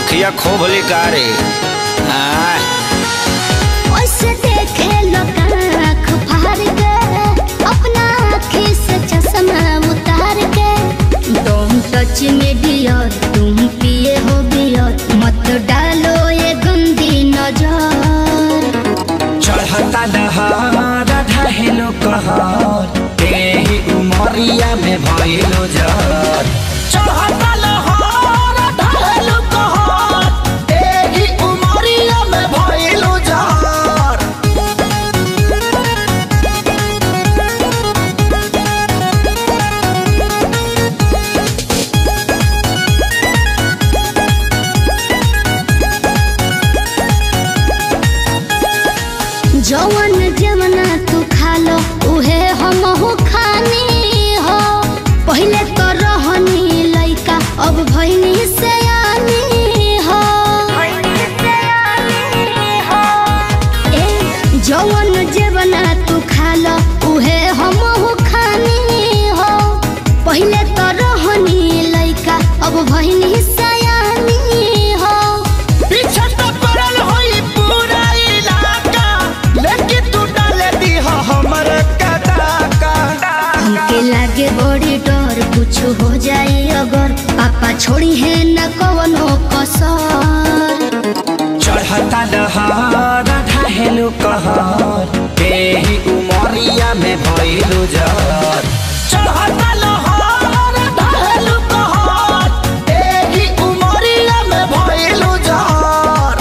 अखिया खोभली कारे ओसे देखे लोग आँख फाड़ के अपना आँखी से चश्मा उतार के तुम टच में डियर तुम पिए हो बियर मत डालो ये गंदी नजर चढ़ता दहार ढहेलो कहर तेही उमरिया में भइलो जर चढ़ता लहर ढहेलो कहर तेही उमरिया में भइलो जर जवन जवना तू खा लो उहे हमहू खानी हो पहले तो रहनी लइका अब भइनी सयानी हो जवन जवना तू खा लो उहे हमहू खानी हो पहले तो रहनी लइका अब भइनी सयानी हो पीछे तो पड़ल होई पूरा इलाका लेकिन तू डाले दी हमर कदाका हमके लागे बड़ी डर कुछ हो जाए अगर पापा छोड़ी है न कवनो कसर चढ़ता दहार ढहेलो कहर तेही उमरिया में भइलो जर चढ़ता लहर ढहेलो कहर तेही उमरिया में भइलो जर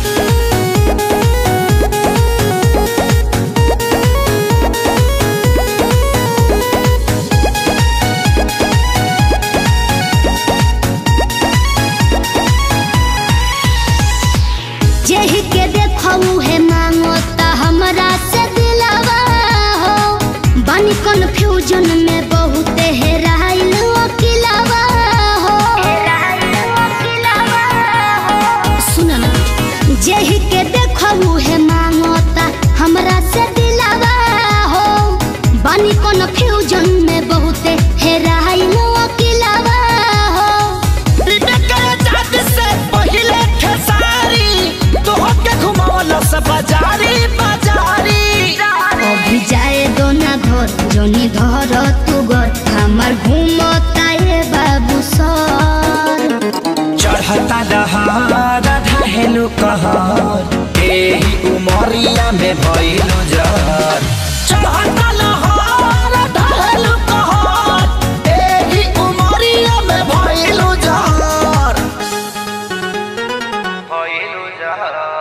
जेहि के देखऊ है मांगो ता हमरा से दिलावा हो बनी कन्फ्यूजन में बहुत हेराइल अकेलावा हो सुन ना जेहि के देखऊ है मांगो ता हमरा से दिलावा हो बनी कन्फ्यूजन में बहुत हेराइल अकेलावा हो अभी जाए दो ना घर जोनी धर तू घर हमार घूमता ये बाबू सर चढ़ता दहार ढहेलो कहर तेही उमरिया में भइलो जर चढ़ता लहर ढहेलो कहर तेही उमरिया में भइलो जर भइलो जर।